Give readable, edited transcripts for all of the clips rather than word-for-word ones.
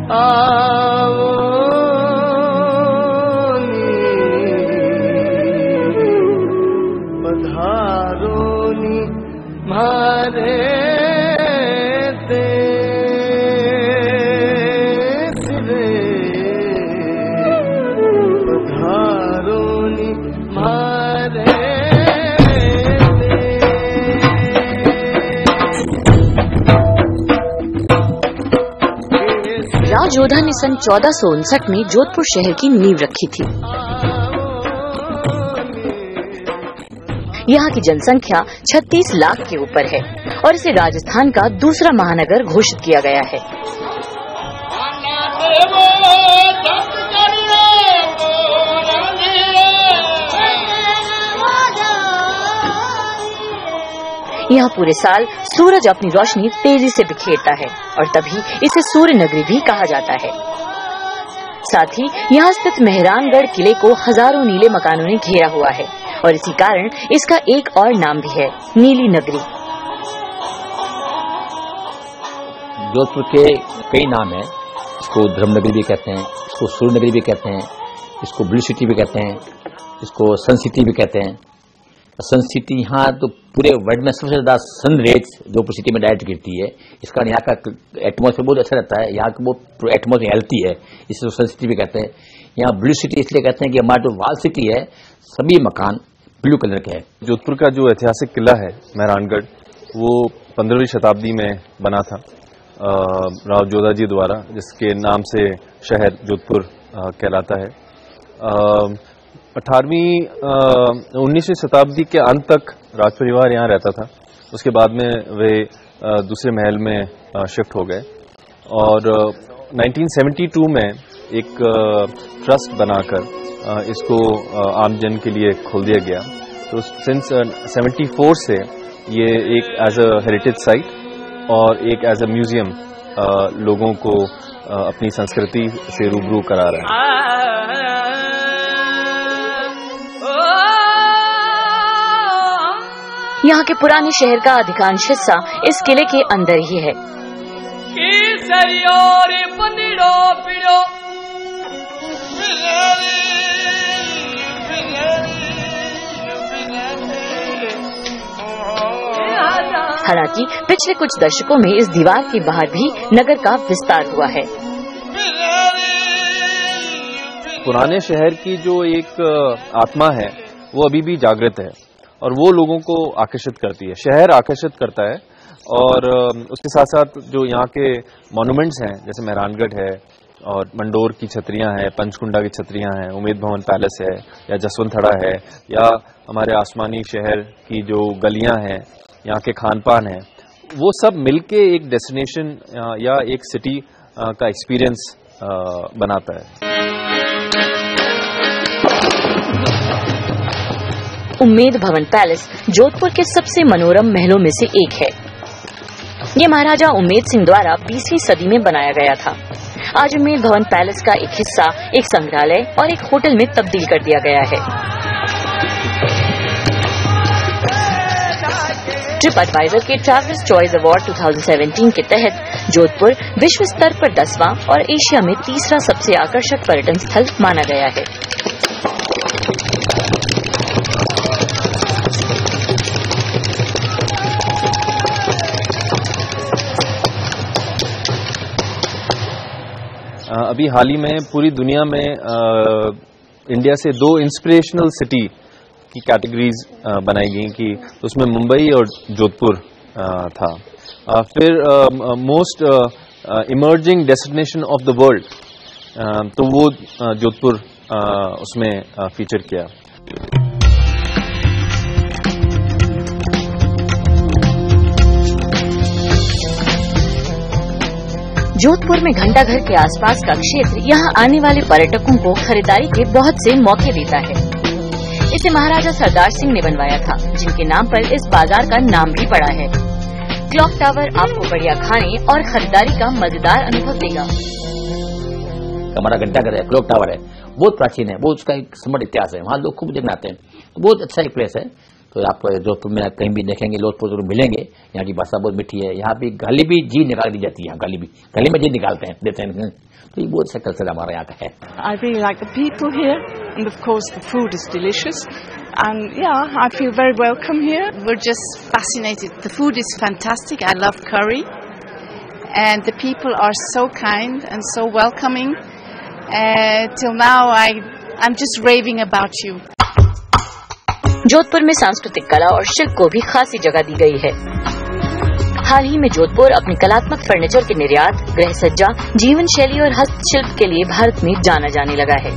पधारोनी मारे देश रे, पधारोनी मारे राजयोद्धा ने सन 1459 में जोधपुर शहर की नींव रखी थी। यहाँ की जनसंख्या 36 लाख के ऊपर है और इसे राजस्थान का दूसरा महानगर घोषित किया गया है। यहाँ पूरे साल सूरज अपनी रोशनी तेजी से बिखेरता है और तभी इसे सूर्य नगरी भी कहा जाता है। साथ ही यहाँ स्थित मेहरानगढ़ किले को हजारों नीले मकानों ने घेरा हुआ है और इसी कारण इसका एक और नाम भी है, नीली नगरी। जोधपुर के कई नाम हैं। इसको धर्म नगरी भी कहते हैं, इसको सूर्य नगरी भी कहते हैं, इसको ब्लू सिटी भी कहते हैं, इसको सन सिटी भी कहते हैं। सन सिटी यहाँ तो पूरे वर्ल्ड में सबसे ज्यादा सन रेज जोधपुर सिटी में डायरेक्ट गिरती है। इस कारण यहाँ का एटमॉस्फेयर बहुत अच्छा रहता है, यहाँ का बहुत एटमॉस्फेयर हेल्थी है, इससे सन सिटी भी कहते हैं। यहाँ ब्लू सिटी इसलिए कहते हैं कि हमारा जो वाल सिटी है सभी मकान ब्लू कलर के हैं। जोधपुर का जो ऐतिहासिक किला है मेहरानगढ़, वो 15वीं शताब्दी में बना था राव जोधा जी द्वारा, जिसके नाम से शहर जोधपुर कहलाता है। 19वीं शताब्दी के अंत तक राज परिवार यहाँ रहता था। उसके बाद में वे दूसरे महल में शिफ्ट हो गए और 1972 में एक ट्रस्ट बनाकर इसको आमजन के लिए खोल दिया गया। तो सिंस 74 से ये एक एज अ हेरिटेज साइट और एक एज अ म्यूजियम लोगों को अपनी संस्कृति से रूबरू करा रहा है। यहाँ के पुराने शहर का अधिकांश हिस्सा इस किले के अंदर ही है। हालांकि पिछले कुछ दशकों में इस दीवार के बाहर भी नगर का विस्तार हुआ है। पुराने शहर की जो एक आत्मा है वो अभी भी जागृत है और वो लोगों को आकर्षित करती है, शहर आकर्षित करता है। और उसके साथ साथ जो यहाँ के मॉन्यूमेंट्स हैं, जैसे मेहरानगढ़ है और मंडोर की छतरियां हैं, पंचकुंडा की छतरियां हैं, उम्मेद भवन पैलेस है या जसवंतथड़ा है, या हमारे आसमानी शहर की जो गलियां हैं, यहाँ के खान पान है, वो सब मिलके एक डेस्टिनेशन या एक सिटी का एक्सपीरियंस बनाता है। उम्मेद भवन पैलेस जोधपुर के सबसे मनोरम महलों में से एक है। ये महाराजा उम्मेद सिंह द्वारा 20वीं सदी में बनाया गया था। आज उम्मेद भवन पैलेस का एक हिस्सा एक संग्रहालय और एक होटल में तब्दील कर दिया गया है। ट्रिप एडवाइजर के ट्रैवलर्स चॉइस अवार्ड 2017 के तहत जोधपुर विश्व स्तर पर 10वां और एशिया में तीसरा सबसे आकर्षक पर्यटन स्थल माना गया है। अभी हाल ही में पूरी दुनिया में इंडिया से 2 इंस्पिरेशनल सिटी की कैटेगरीज बनाई गई कि उसमें मुंबई और जोधपुर था। फिर most emerging destination of the world, तो वो जोधपुर उसमें फीचर किया। जोधपुर में घंटाघर के आसपास का क्षेत्र यहाँ आने वाले पर्यटकों को खरीदारी के बहुत से मौके देता है। इसे महाराजा सरदार सिंह ने बनवाया था, जिनके नाम पर इस बाजार का नाम भी पड़ा है। क्लॉक टावर आपको बढ़िया खाने और खरीदारी का मजेदार अनुभव देगा। हमारा घंटाघर है, क्लॉक टावर है, बहुत प्राचीन है, बहुत उसका एक समृद्ध इतिहास है, वहाँ लोग खूब देखने आते हैं। तो बहुत अच्छा एक प्लेस है तो आप जोधपुर में कहीं भी देखेंगे जोधपुर जरूर मिलेंगे। यहाँ की भाषा बहुत मीठी है। यहाँ भी गाली भी जी निकाल दी जाती है। गली में जी निकालते हैं, देते हैं। तो ये बहुत अच्छा कल्चर हमारा यहाँ का है। I really like the people here, and of course the food is delicious. And yeah, I feel very welcome here. We're just fascinated. The food is fantastic. I love curry, and the people are so kind and so welcoming. Till now, I'm just raving about you. Jodhpur में सांस्कृतिक कला और शिल्प को भी खासी जगह दी गई है। हाल ही में जोधपुर अपनी कलात्मक फर्नीचर के निर्यात, गृह सज्जा, जीवन शैली और हस्तशिल्प के लिए भारत में जाना जाने लगा है।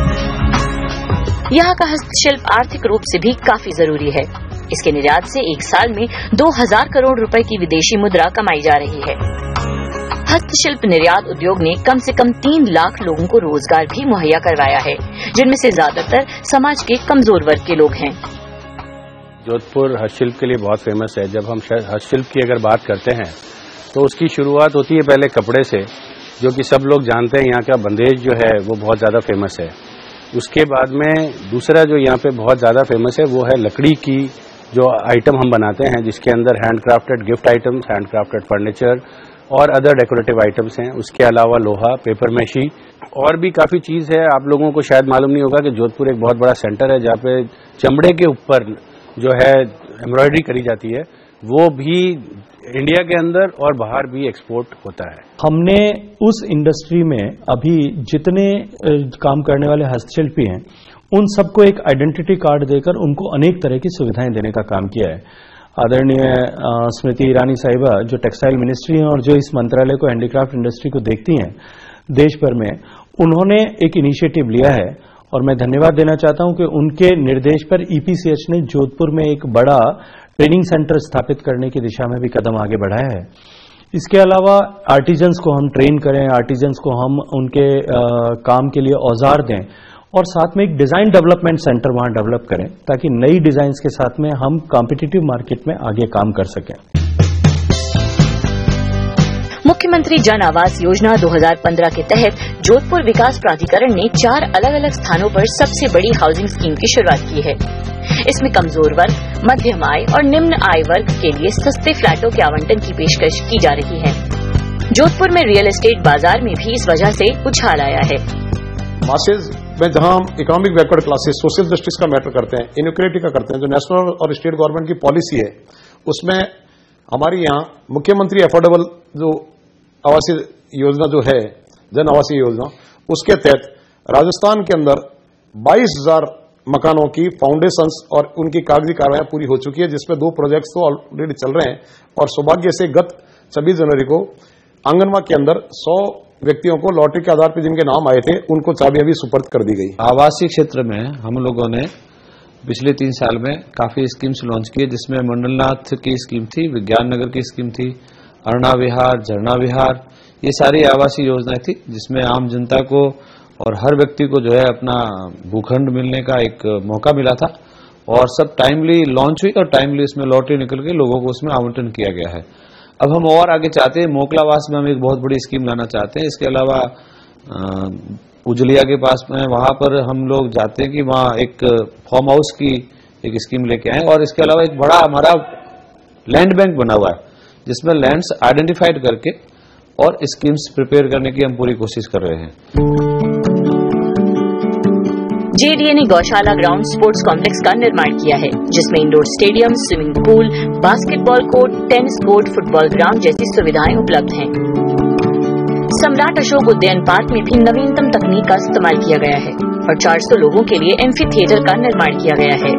यहाँ का हस्तशिल्प आर्थिक रूप से भी काफी जरूरी है। इसके निर्यात से एक साल में 2000 करोड़ रुपए की विदेशी मुद्रा कमाई जा रही है। हस्तशिल्प निर्यात उद्योग ने कम से कम 3 लाख लोगों को रोजगार भी मुहैया करवाया है, जिनमें से ज्यादातर समाज के कमजोर वर्ग के लोग हैं। जोधपुर हस्तशिल्प के लिए बहुत फेमस है। जब हम हस्तशिल्प की अगर बात करते हैं तो उसकी शुरुआत होती है पहले कपड़े से, जो कि सब लोग जानते हैं। यहाँ का बंदेज जो है वो बहुत ज़्यादा फेमस है। उसके बाद में दूसरा जो यहाँ पे बहुत ज़्यादा फेमस है वो है लकड़ी की जो आइटम हम बनाते हैं, जिसके अंदर handcrafted gift items, handcrafted furniture और अदर डेकोरेटिव आइटम्स हैं। उसके अलावा लोहा, पेपर मैशी और भी काफ़ी चीज़ है। आप लोगों को शायद मालूम नहीं होगा कि जोधपुर एक बहुत बड़ा सेंटर है जहाँ पे चमड़े के ऊपर जो है एम्ब्रॉयडरी करी जाती है, वो भी इंडिया के अंदर और बाहर भी एक्सपोर्ट होता है। हमने उस इंडस्ट्री में अभी जितने काम करने वाले हस्तशिल्पी हैं उन सबको एक आइडेंटिटी कार्ड देकर उनको अनेक तरह की सुविधाएं देने का काम किया है। आदरणीय स्मृति ईरानी साहिबा जो टेक्सटाइल मिनिस्ट्री हैं और जो इस मंत्रालय को हैंडीक्राफ्ट इंडस्ट्री को देखती हैं देश भर में, उन्होंने एक इनिशिएटिव लिया है और मैं धन्यवाद देना चाहता हूं कि उनके निर्देश पर ईपीसीएच ने जोधपुर में एक बड़ा ट्रेनिंग सेंटर स्थापित करने की दिशा में भी कदम आगे बढ़ाया है। इसके अलावा आर्टिजन्स को हम ट्रेन करें, आर्टिजन्स को हम उनके काम के लिए औजार दें और साथ में एक डिजाइन डेवलपमेंट सेंटर वहां डेवलप करें ताकि नई डिजाइन्स के साथ में हम कॉम्पिटिटिव मार्केट में आगे काम कर सकें। मुख्यमंत्री जन आवास योजना 2015 के तहत जोधपुर विकास प्राधिकरण ने 4 अलग अलग स्थानों पर सबसे बड़ी हाउसिंग स्कीम की शुरुआत की है। इसमें कमजोर वर्ग, मध्यम आय और निम्न आय वर्ग के लिए सस्ते फ्लैटों के आवंटन की पेशकश की जा रही है। जोधपुर में रियल एस्टेट बाजार में भी इस वजह से उछाल आया है। मासेज में जहां हम economic backward classes, social justice का मैटर करते हैं, इनइक्वालिटी का करते हैं, जो नेशनल और स्टेट गवर्नमेंट की पॉलिसी है, उसमें हमारी यहाँ मुख्यमंत्री अफोर्डेबल जो आवासीय योजना जो है, जन आवासीय योजना, उसके तहत राजस्थान के अंदर 22,000 मकानों की फाउंडेशंस और उनकी कागजी कार्रवाई पूरी हो चुकी है, जिसमें 2 प्रोजेक्ट्स तो ऑलरेडी चल रहे हैं। और सौभाग्य से गत 26 जनवरी को आंगनबाड़ी के अंदर 100 व्यक्तियों को लॉटरी के आधार पर जिनके नाम आए थे उनको चाबियां भी सुपर्द कर दी गई। आवासीय क्षेत्र में हम लोगों ने पिछले 3 साल में काफी स्कीम्स लॉन्च किए, जिसमें मंडलनाथ की स्कीम थी, विज्ञान नगर की स्कीम थी, अरुणा विहार, झरना विहार, ये सारी आवासीय योजनाएं थी, जिसमें आम जनता को और हर व्यक्ति को जो है अपना भूखंड मिलने का एक मौका मिला था और सब टाइमली लॉन्च हुई और टाइमली इसमें लॉटरी निकल के लोगों को उसमें आवंटन किया गया है। अब हम और आगे चाहते हैं, मोकलावास में हम एक बहुत बड़ी स्कीम लाना चाहते हैं। इसके अलावा उजलिया के पास में वहां पर हम लोग जाते हैं कि वहां एक फार्म हाउस की एक स्कीम लेके आए और इसके अलावा एक बड़ा हमारा लैंड बैंक बना हुआ है जिसमें लैंड्स आइडेंटिफाइड करके और स्कीम्स प्रिपेयर करने की हम पूरी कोशिश कर रहे हैं। जेडीए ने गौशाला ग्राउंड स्पोर्ट्स कॉम्प्लेक्स का निर्माण किया है, जिसमें indoor stadium, swimming pool, basketball court, tennis court, football ground जैसी सुविधाएं उपलब्ध हैं। सम्राट अशोक उद्यान पार्क में भी नवीनतम तकनीक का इस्तेमाल किया गया है और 400 लोगों के लिए एम्फी थिएटर का निर्माण किया गया है।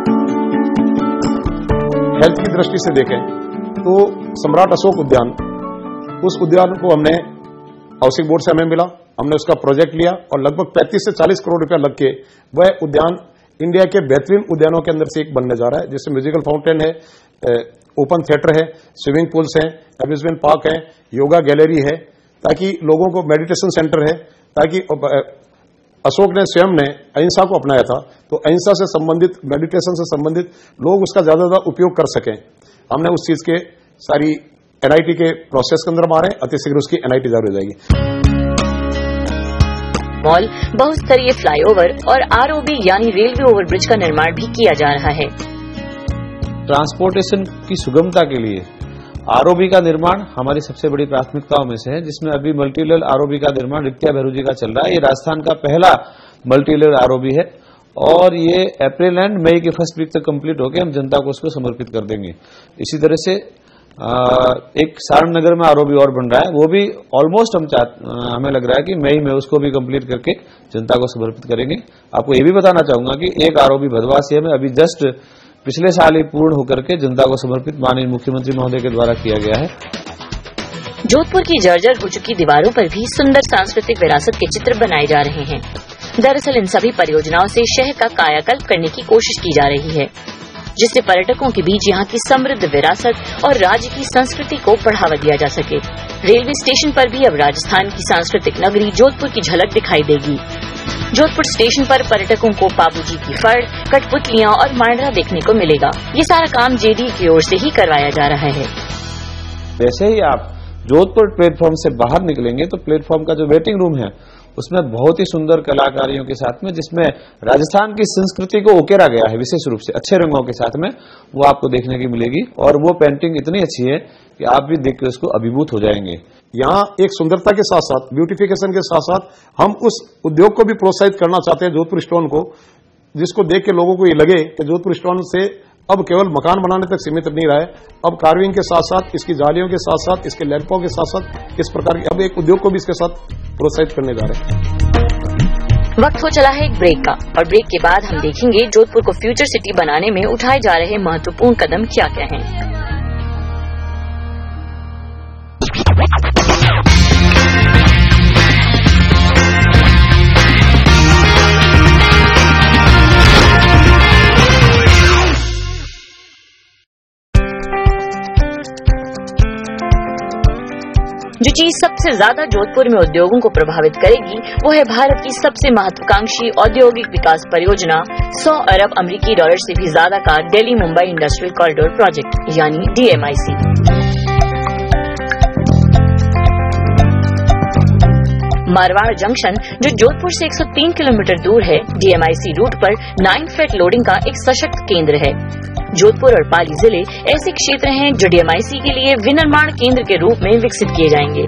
हेल्थ की दृष्टि से देखें तो सम्राट अशोक उद्यान, उस उद्यान को हमने हाउसिंग बोर्ड से हमें मिला, हमने उसका प्रोजेक्ट लिया और लगभग 35 से 40 करोड़ रुपया लग के वह उद्यान इंडिया के बेहतरीन उद्यानों के अंदर से एक बनने जा रहा है, जिसमें म्यूजिकल फाउंटेन है, ओपन थिएटर है, स्विमिंग पूल्स हैं, अम्यूजमेंट पार्क है, योगा गैलरी है, ताकि लोगों को मेडिटेशन सेंटर है, ताकि अशोक ने स्वयं ने अहिंसा को अपनाया था, तो अहिंसा से संबंधित, मेडिटेशन से संबंधित लोग उसका ज्यादा उपयोग कर सकें। हमने उस चीज के सारी एनआईटी के प्रोसेस के अंदर मारे, अति शीघ्र उसकी एनआईटी जारी हो जाएगी। मॉल, बहुस्तरीय फ्लाईओवर और आरओबी यानी रेलवे ओवरब्रिज का निर्माण भी किया जा रहा है। ट्रांसपोर्टेशन की सुगमता के लिए आरओबी का निर्माण हमारी सबसे बड़ी प्राथमिकताओं में से है, जिसमें अभी मल्टी लेवल आरओबी का निर्माण रित्या भैरूजी का चल रहा है। ये राजस्थान का पहला मल्टी लेवल आरओबी है और ये अप्रैल एंड मई के फर्स्ट वीक तक कंप्लीट होकर हम जनता को उसको समर्पित कर देंगे। इसी तरह से एक सारण नगर में आरओबी और बन रहा है, वो भी ऑलमोस्ट हमें लग रहा है कि मई में उसको भी कंप्लीट करके जनता को समर्पित करेंगे। आपको ये भी बताना चाहूंगा कि एक आरओबी भदवासी में अभी जस्ट पिछले साल ही पूर्ण होकर के जनता को समर्पित माननीय मुख्यमंत्री महोदय के द्वारा किया गया है। जोधपुर की जर्जर हो चुकी दीवारों पर भी सुंदर सांस्कृतिक विरासत के चित्र बनाए जा रहे हैं। दरअसल इन सभी परियोजनाओं से शहर का कायाकल्प करने की कोशिश की जा रही है, जिससे पर्यटकों के बीच यहाँ की समृद्ध विरासत और राज्य की संस्कृति को बढ़ावा दिया जा सके। रेलवे स्टेशन पर भी अब राजस्थान की सांस्कृतिक नगरी जोधपुर की झलक दिखाई देगी। जोधपुर स्टेशन पर पर्यटकों को बाबूजी की फड़, कठपुतलियां और मांडरा देखने को मिलेगा। ये सारा काम जेडी की ओर से ही करवाया जा रहा है। वैसे ही आप जोधपुर प्लेटफॉर्म से बाहर निकलेंगे तो प्लेटफॉर्म का जो वेटिंग रूम है उसमें बहुत ही सुंदर कलाकारियों के साथ में, जिसमें राजस्थान की संस्कृति को उकेरा गया है विशेष रूप से अच्छे रंगों के साथ में, वो आपको देखने की मिलेगी। और वो पेंटिंग इतनी अच्छी है कि आप भी देख के उसको अभिभूत हो जाएंगे। यहाँ एक सुंदरता के साथ साथ ब्यूटिफिकेशन के साथ साथ हम उस उद्योग को भी प्रोत्साहित करना चाहते हैं, जोधपुर स्टोन को, जिसको देख के लोगों को ये लगे कि जोधपुर स्टोन से अब केवल मकान बनाने तक सीमित नहीं रहा है, अब कार्विंग के साथ साथ, इसकी जालियों के साथ साथ, इसके लैंपों के साथ साथ इस प्रकार के अब एक उद्योग को भी इसके साथ प्रोत्साहित करने जा रहे हैं। वक्त हो चला है एक ब्रेक का, और ब्रेक के बाद हम देखेंगे जोधपुर को फ्यूचर सिटी बनाने में उठाए जा रहे महत्वपूर्ण कदम क्या क्या हैं। जो चीज सबसे ज्यादा जोधपुर में उद्योगों को प्रभावित करेगी वो है भारत की सबसे महत्वाकांक्षी औद्योगिक विकास परियोजना 100 अरब अमेरिकी डॉलर से भी ज्यादा का Delhi Mumbai industrial corridor project यानी DMIC। मारवाड़ जंक्शन जो जोधपुर से 103 किलोमीटर दूर है, DMIC रूट पर 9 फ्रेट लोडिंग का एक सशक्त केंद्र है। जोधपुर और पाली जिले ऐसे क्षेत्र हैं जो DMIC के लिए विनिर्माण केंद्र के रूप में विकसित किए जाएंगे।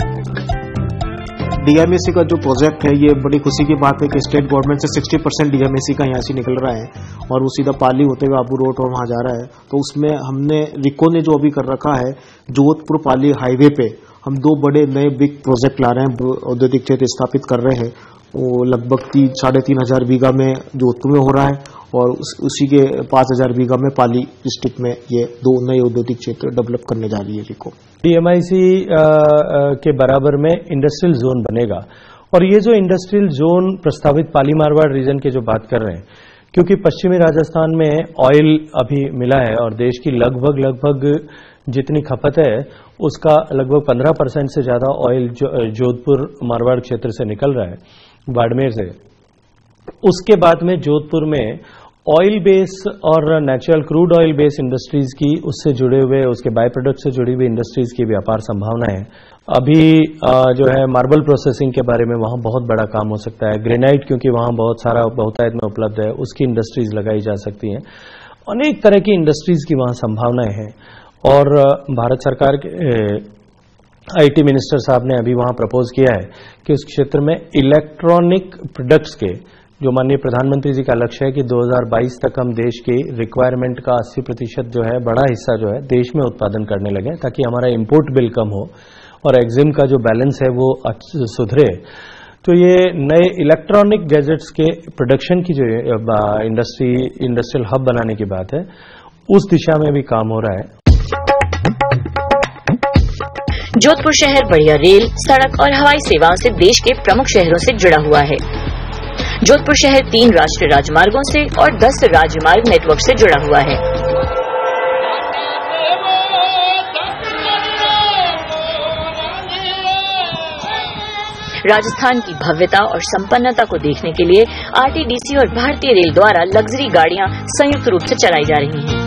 DMIC का जो प्रोजेक्ट है, ये बड़ी खुशी की बात है कि स्टेट गवर्नमेंट से 60% DMIC का यहाँ से निकल रहा है और वो सीधा पाली होते हुए आबू रोड और वहाँ जा रहा है। तो उसमें हमने रिको ने जो अभी कर रखा है, जोधपुर पाली हाईवे पे हम 2 बड़े नए बिग प्रोजेक्ट ला रहे हैं, औद्योगिक क्षेत्र स्थापित कर रहे हैं। वो लगभग 3,500 बीघा में जोधपुर में हो रहा है और उसी के 5,000 बीघा में पाली डिस्ट्रिक्ट में ये 2 नए औद्योगिक क्षेत्र डेवलप करने जा रही है। रिको DMIC के बराबर में इंडस्ट्रियल जोन बनेगा और ये जो इंडस्ट्रियल जोन प्रस्तावित पाली मारवाड़ रीजन की जो बात कर रहे हैं, क्योंकि पश्चिमी राजस्थान में ऑयल अभी मिला है और देश की लगभग जितनी खपत है उसका लगभग 15% से ज्यादा ऑयल जोधपुर मारवाड़ क्षेत्र से निकल रहा है, बाड़मेर से। उसके बाद में जोधपुर में ऑयल बेस और natural crude oil base industries की, उससे जुड़े हुए उसके बाय प्रोडक्ट से जुड़ी हुई इंडस्ट्रीज की व्यापार संभावना है। अभी जो है मार्बल प्रोसेसिंग के बारे में वहां बहुत बड़ा काम हो सकता है। ग्रेनाइट क्योंकि वहां बहुत सारा बहुतायत में उपलब्ध है, उसकी इंडस्ट्रीज लगाई जा सकती हैं। अनेक तरह की इंडस्ट्रीज की वहां संभावनाएं हैं और भारत सरकार के IT मिनिस्टर साहब ने अभी वहां प्रपोज किया है कि उस क्षेत्र में इलेक्ट्रॉनिक प्रोडक्ट्स के, जो माननीय प्रधानमंत्री जी का लक्ष्य है कि 2022 तक हम देश की रिक्वायरमेंट का 80% जो है, बड़ा हिस्सा जो है देश में उत्पादन करने लगे, ताकि हमारा इंपोर्ट बिल कम हो और एक्जिम का जो बैलेंस है वो सुधरे। तो ये नए इलेक्ट्रॉनिक गैजेट्स के प्रोडक्शन की जो इंडस्ट्रियल हब बनाने की बात है, उस दिशा में भी काम हो रहा है। जोधपुर शहर बढ़िया रेल, सड़क और हवाई सेवाओं से देश के प्रमुख शहरों से जुड़ा हुआ है। जोधपुर शहर 3 राष्ट्रीय राजमार्गों से और 10 राजमार्ग नेटवर्क से जुड़ा हुआ है। राजस्थान की भव्यता और संपन्नता को देखने के लिए RTDC और भारतीय रेल द्वारा लग्जरी गाड़ियां संयुक्त रूप से चलाई जा रही हैं।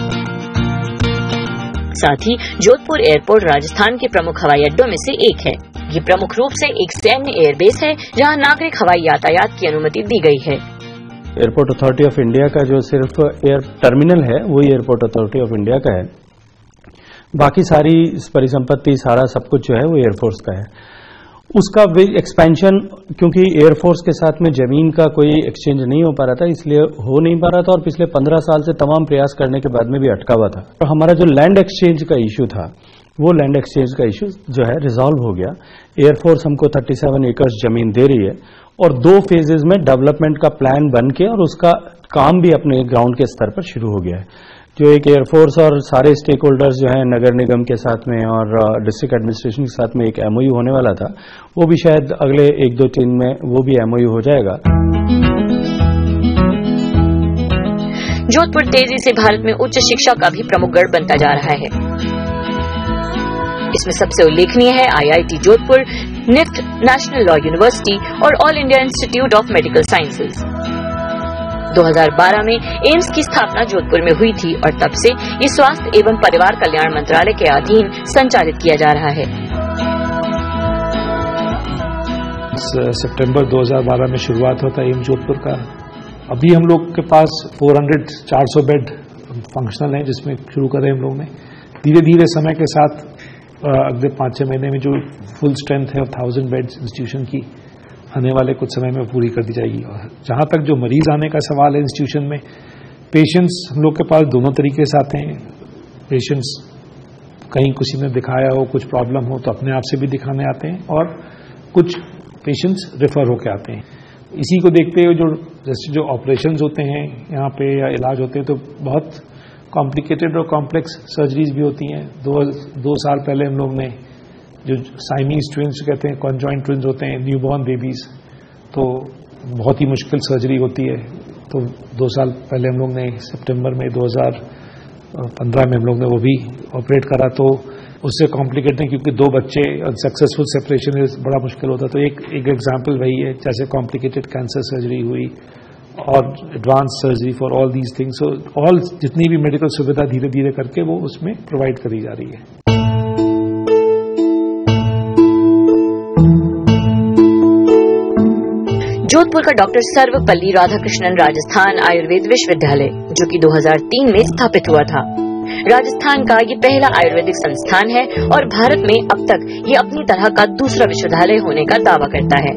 साथ ही जोधपुर एयरपोर्ट राजस्थान के प्रमुख हवाई अड्डों में से एक है। ये प्रमुख रूप से एक सैन्य एयरबेस है, जहां नागरिक हवाई यातायात की अनुमति दी गई है। एयरपोर्ट अथॉरिटी ऑफ इंडिया का जो सिर्फ एयर टर्मिनल है वही एयरपोर्ट अथॉरिटी ऑफ इंडिया का है, बाकी सारी परिसंपत्ति सारा सब कुछ जो है वो एयरफोर्स का है। उसका एक्सपेंशन क्योंकि एयरफोर्स के साथ में जमीन का कोई एक्सचेंज नहीं हो पा रहा था, इसलिए हो नहीं पा रहा था और पिछले 15 साल से तमाम प्रयास करने के बाद में भी अटका हुआ था। तो हमारा जो लैंड एक्सचेंज का इश्यू था वो लैंड एक्सचेंज का इश्यू जो है रिजॉल्व हो गया। एयरफोर्स हमको 37 एकर्स जमीन दे रही है और 2 फेजेज में डेवलपमेंट का प्लान बन के और उसका काम भी अपने ग्राउंड के स्तर पर शुरू हो गया है। जो एक एयरफोर्स और सारे स्टेक होल्डर्स जो हैं नगर निगम के साथ में और डिस्ट्रिक्ट एडमिनिस्ट्रेशन के साथ में एक एमओयू होने वाला था, वो भी शायद अगले 1-2 दिन में वो भी एमओयू हो जाएगा। जोधपुर तेजी से भारत में उच्च शिक्षा का भी प्रमुख गढ़ बनता जा रहा है। इसमें सबसे उल्लेखनीय है IIT Jodhpur, NIFT, National Law University और All India Institute of Medical Sciences. 2012 में एम्स की स्थापना जोधपुर में हुई थी और तब से ये स्वास्थ्य एवं परिवार कल्याण मंत्रालय के अधीन संचालित किया जा रहा है। सितंबर 2012 में शुरुआत होता है एम्स जोधपुर का। अभी हम लोग के पास 400 बेड फंक्शनल हैं, जिसमें शुरू करें हम लोग ने। धीरे धीरे समय के साथ अगले 5-6 महीने में जो फुल स्ट्रेंथ है 1000 बेड्स इंस्टीट्यूशन की आने वाले कुछ समय में पूरी कर दी जाएगी। और जहां तक जो मरीज आने का सवाल है इंस्टीट्यूशन में, पेशेंट्स हम लोग के पास दोनों तरीके से आते हैं। पेशेंट्स कहीं किसी ने दिखाया हो, कुछ प्रॉब्लम हो तो अपने आप से भी दिखाने आते हैं और कुछ पेशेंट्स रेफर होकर आते हैं। इसी को देखते हुए जैसे जो ऑपरेशंस होते हैं यहाँ पे या इलाज होते हैं तो बहुत कॉम्प्लिकेटेड और कॉम्प्लेक्स सर्जरीज भी होती हैं। 2 साल पहले हम लोग ने जो साइमीज ट्विंस कहते हैं, कॉन्जॉइंट ट्विंस होते हैं, न्यूबॉर्न बेबीज, तो बहुत ही मुश्किल सर्जरी होती है। तो 2 साल पहले हम लोग ने सितंबर में 2015 में हम लोग ने वो भी ऑपरेट करा। तो उससे कॉम्प्लिकेटेड है क्योंकि 2 बच्चे अनसक्सेसफुल सेपरेशन बड़ा मुश्किल होता। तो एक एग्जाम्पल वही है, जैसे कॉम्प्लिकेटेड कैंसर सर्जरी हुई और advance surgery for all these things. All जितनी भी मेडिकल सुविधा धीरे धीरे करके वो उसमें प्रोवाइड करी जा रही है। जोधपुर का डॉक्टर सर्वपल्ली राधाकृष्णन राजस्थान आयुर्वेद विश्वविद्यालय, जो कि 2003 में स्थापित हुआ था, राजस्थान का ये पहला आयुर्वेदिक संस्थान है और भारत में अब तक ये अपनी तरह का दूसरा विश्वविद्यालय होने का दावा करता है।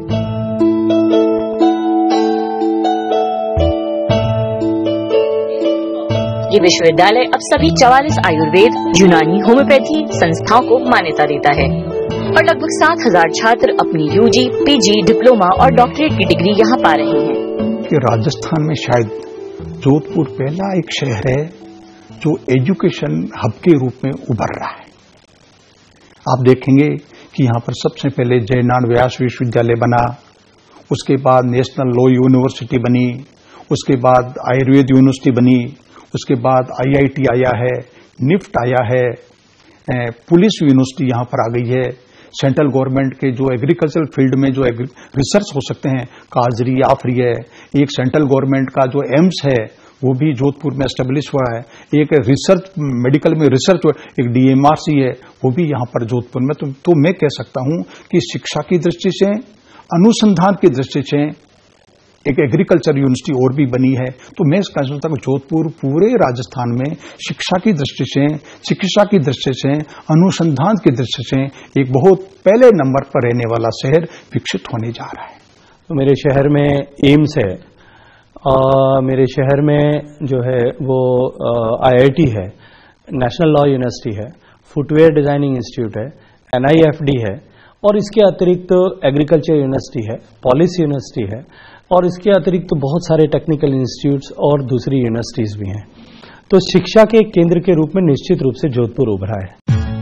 ये विश्वविद्यालय अब सभी 44 आयुर्वेद, यूनानी, होम्योपैथी संस्थाओं को मान्यता देता है और लगभग 7000 छात्र अपनी यूजी, पीजी, डिप्लोमा और डॉक्टरेट की डिग्री यहाँ पा रहे हैं। कि राजस्थान में शायद जोधपुर पहला एक शहर है जो एजुकेशन हब के रूप में उभर रहा है। आप देखेंगे कि यहाँ पर सबसे पहले जयनारायण व्यास विश्वविद्यालय बना, उसके बाद नेशनल लॉ यूनिवर्सिटी बनी, उसके बाद आयुर्वेद यूनिवर्सिटी बनी, उसके बाद आईआईटी आया है, निफ्ट आया है, पुलिस यूनिवर्सिटी यहाँ पर आ गई है। सेंट्रल गवर्नमेंट के जो एग्रीकल्चरल फील्ड में जो रिसर्च हो सकते हैं, काजरी आफरी है। एक सेंट्रल गवर्नमेंट का जो एम्स है वो भी जोधपुर में एस्टेब्लिश हुआ है। एक रिसर्च, मेडिकल में रिसर्च, एक डीएमआरसी है, वो भी यहाँ पर जोधपुर में। तो मैं कह सकता हूं कि शिक्षा की दृष्टि से, अनुसंधान की दृष्टि से एक एग्रीकल्चर यूनिवर्सिटी और भी बनी है। तो मैं कह सकता हूं जोधपुर पूरे राजस्थान में शिक्षा की दृष्टि से, चिकित्सा की दृष्टि से, अनुसंधान की दृष्टि से एक बहुत पहले नंबर पर रहने वाला शहर विकसित होने जा रहा है। तो मेरे शहर में एम्स है, मेरे शहर में जो है वो आईआईटी है, नेशनल लॉ यूनिवर्सिटी है, फुटवेयर डिजाइनिंग इंस्टीट्यूट है, एनआईएफडी है और इसके अतिरिक्त एग्रीकल्चर यूनिवर्सिटी है, पॉलिसी यूनिवर्सिटी है और इसके अतिरिक्त तो बहुत सारे टेक्निकल इंस्टीट्यूट्स और दूसरी यूनिवर्सिटीज भी हैं। तो शिक्षा के केंद्र के रूप में निश्चित रूप से जोधपुर उभरा है।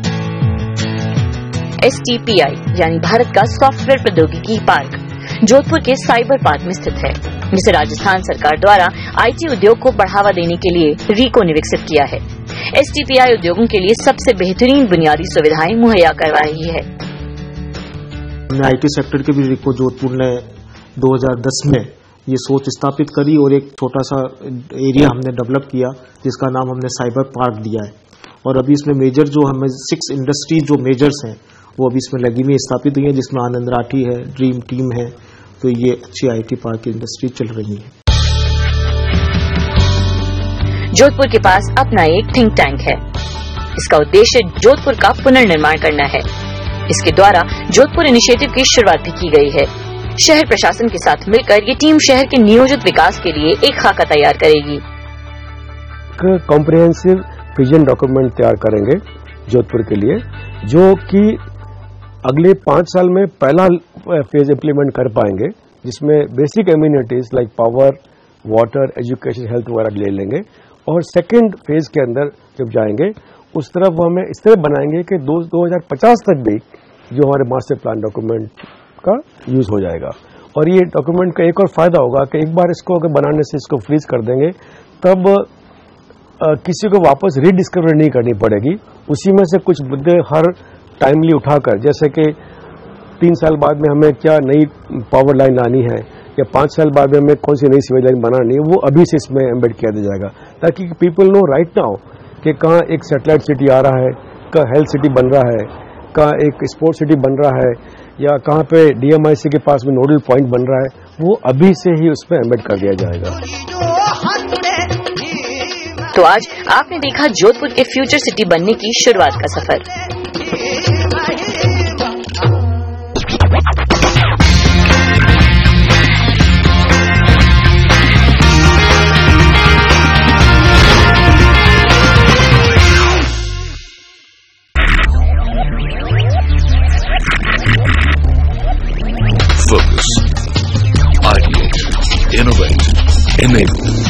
STPI यानी भारत का सॉफ्टवेयर प्रौद्योगिकी पार्क जोधपुर के साइबर पार्क में स्थित है, जिसे राजस्थान सरकार द्वारा IT उद्योग को बढ़ावा देने के लिए रिको ने विकसित किया है। STPI उद्योगों के लिए सबसे बेहतरीन बुनियादी सुविधाएं मुहैया करवा रही है। IT सेक्टर के भी रिको जोधपुर ने 2010 में ये सोच स्थापित करी और एक छोटा सा एरिया हमने डेवलप किया जिसका नाम हमने साइबर पार्क दिया है। और अभी इसमें मेजर जो हमें 6 इंडस्ट्री जो मेजर्स हैं वो अभी इसमें लगी हुई स्थापित हुई है, जिसमें आनंद राठी है, ड्रीम टीम है। तो ये अच्छी IT पार्क की इंडस्ट्री चल रही है। जोधपुर के पास अपना एक थिंक टैंक है। इसका उद्देश्य जोधपुर का पुनर्निर्माण करना है। इसके द्वारा जोधपुर इनिशिएटिव की शुरुआत भी की गई है। शहर प्रशासन के साथ मिलकर ये टीम शहर के नियोजित विकास के लिए एक खाका तैयार करेगी। कॉम्प्रिहेंसिव विजन डॉक्यूमेंट तैयार करेंगे जोधपुर के लिए, जो कि अगले 5 साल में पहला फेज इम्प्लीमेंट कर पाएंगे, जिसमें basic amenities like power, water, education, health वगैरह ले लेंगे। और सेकेंड फेज के अंदर जब जाएंगे उस तरफ वो हमें इस तरह बनाएंगे कि 2050 तक भी जो हमारे मास्टर प्लान डॉक्यूमेंट का यूज हो जाएगा। और ये डॉक्यूमेंट का एक और फायदा होगा कि एक बार इसको अगर बनाने से इसको फ्रीज कर देंगे तब किसी को वापस रीडिस्कवरी नहीं करनी पड़ेगी। उसी में से कुछ मुद्दे हर टाइमली उठाकर, जैसे कि 3 साल बाद में हमें क्या नई पावर लाइन लानी है या 5 साल बाद में हमें कौन सी नई सीवेज लाइन बनानी है, वो अभी से इसमें एम्बेड किया जाएगा, ताकि पीपल नो राइट नाउ कि कहाँ एक सैटेलाइट सिटी आ रहा है, कहाँ हेल्थ सिटी बन रहा है, कहाँ एक स्पोर्ट्स सिटी बन रहा है, या कहाँ पे DMIC के पास में नोडल पॉइंट बन रहा है, वो अभी से ही उसमें एम्बेड कर दिया जाएगा। तो आज आपने देखा जोधपुर के फ्यूचर सिटी बनने की शुरुआत का सफर। Focus, ideate, innovate, enable.